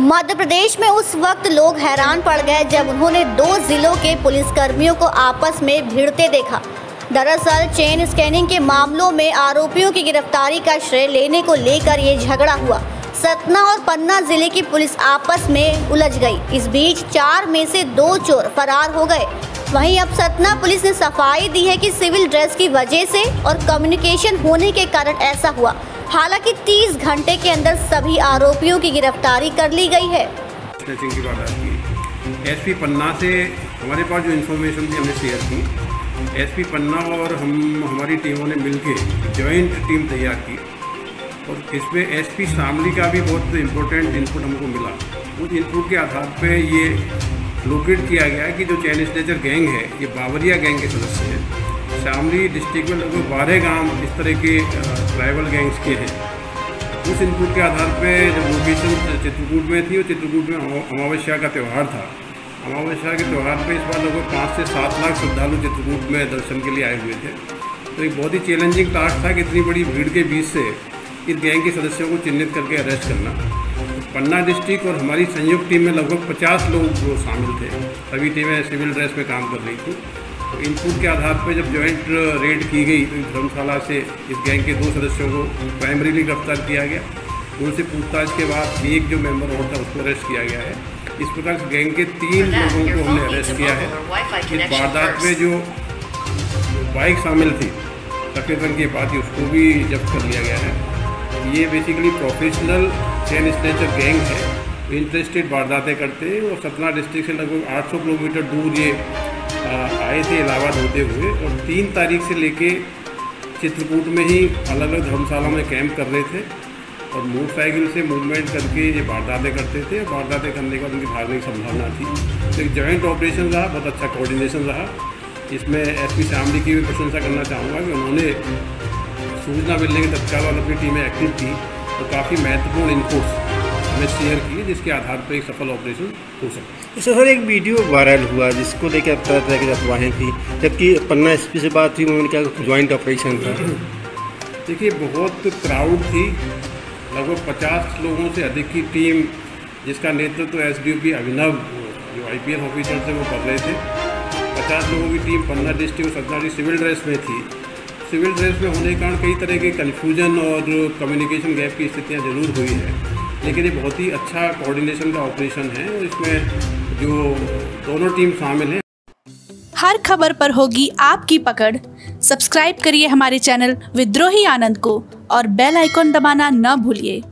मध्य प्रदेश में उस वक्त लोग हैरान पड़ गए जब उन्होंने 2 जिलों के पुलिसकर्मियों को आपस में भिड़ते देखा। दरअसल चेन स्कैनिंग के मामलों में आरोपियों की गिरफ्तारी का श्रेय लेने को लेकर ये झगड़ा हुआ। सतना और पन्ना जिले की पुलिस आपस में उलझ गई। इस बीच 4 में से 2 चोर फरार हो गए। वहीं अब सतना पुलिस ने सफाई दी है कि सिविल ड्रेस की वजह से और कम्युनिकेशन होने के कारण ऐसा हुआ। हालांकि 30 घंटे के अंदर सभी आरोपियों की गिरफ्तारी कर ली गई है। एसपी पन्ना से हमारे पास जो इन्फॉर्मेशन थी हमने शेयर की। एसपी पन्ना और हमारी टीमों ने मिलकर जॉइंट टीम तैयार की और इसमें एसपी शामली का भी बहुत इम्पोर्टेंट इनपुट हमको मिला। उस इनपुट के आधार पे ये लोकेट किया गया कि जो चैन स्नेचर गैंग है ये बावरिया गैंग के सदस्य हैं। शामली डिस्ट्रिक्ट में लगभग 12 गांव इस तरह के ट्राइबल गैंग्स के हैं। उस इनपुट के आधार पे जब लोकेशन चित्रकूट में थी और चित्रकूट में अमावस्या का त्यौहार था। अमावस्या के त्यौहार पे इस बार लगभग 5 से 7 लाख श्रद्धालु चित्रकूट में दर्शन के लिए आए हुए थे। तो एक बहुत ही चैलेंजिंग टास्क था कि इतनी बड़ी भीड़ के बीच से इस गैंग के सदस्यों को चिन्हित करके अरेस्ट करना। पन्ना डिस्ट्रिक्ट और हमारी संयुक्त टीम में लगभग 50 लोग शामिल थे। सभी टीमें सिविल ड्रेस में काम कर रही थी। तो इनपुट के आधार पर जब जॉइंट रेड की गई तो धर्मशाला से इस गैंग के 2 सदस्यों को प्राइमरीली गिरफ्तार किया गया। उनसे पूछताछ के बाद एक जो मेंबर और था उसको अरेस्ट किया गया है। इस प्रकार गैंग के 3 लोगों को हमने अरेस्ट किया है। इस वारदात में जो बाइक शामिल थी सफ़ेद रंग की बात उसको भी जब्त कर लिया गया है। ये basically professional chain snatcher gang है। इंटरेस्टेड वारदातें करते हैं और सतना डिस्ट्रिक्ट से लगभग 800 किलोमीटर दूर ये आए थे इलाहाबाद होते हुए और 3 तारीख से लेके चित्रकूट में ही अलग अलग धर्मशाला में कैंप कर रहे थे और मोटरसाइकिल से मूवमेंट करके ये वारदातें करते थे। वारदातें करने के बाद उनकी भागने की संभावना थी। तो एक जॉइंट ऑपरेशन रहा, बहुत अच्छा कोऑर्डिनेशन रहा। इसमें एसपी शामली की भी प्रशंसा करना चाहूँगा कि उन्होंने सूचना मिलने के तत्काल अपनी टीमें एक्टिव थी तो काफ़ी महत्वपूर्ण इनपुट्स हमें शेयर किए जिसके आधार पर एक सफल ऑपरेशन हो सके। तो सर एक वीडियो वायरल हुआ जिसको लेकर तरह तरह की अफवाहें थी, जबकि पन्ना एसपी से बात हुई उन्होंने क्या ज्वाइंट ऑपरेशन था। देखिए बहुत क्राउड थी, लगभग 50 लोगों से अधिक की टीम जिसका नेतृत्व एसडीओपी अभिनव जो आईपीएस ऑफिसर थे वो कर रहे थे। 50 लोगों की टीम पन्ना डिस्ट्रिक्ट और सतना सिविल ड्रेस में थी। सिविल ड्रेस में होने के कारण कई तरह के कन्फ्यूजन और कम्युनिकेशन गैप की स्थितियाँ जरूर हुई हैं, लेकिन ये बहुत ही अच्छा कोऑर्डिनेशन का ऑपरेशन है और इसमें जो दोनों टीम शामिल हैं। हर खबर पर होगी आपकी पकड़। सब्सक्राइब करिए हमारे चैनल विद्रोही आनंद को और बेल आइकॉन दबाना न भूलिए।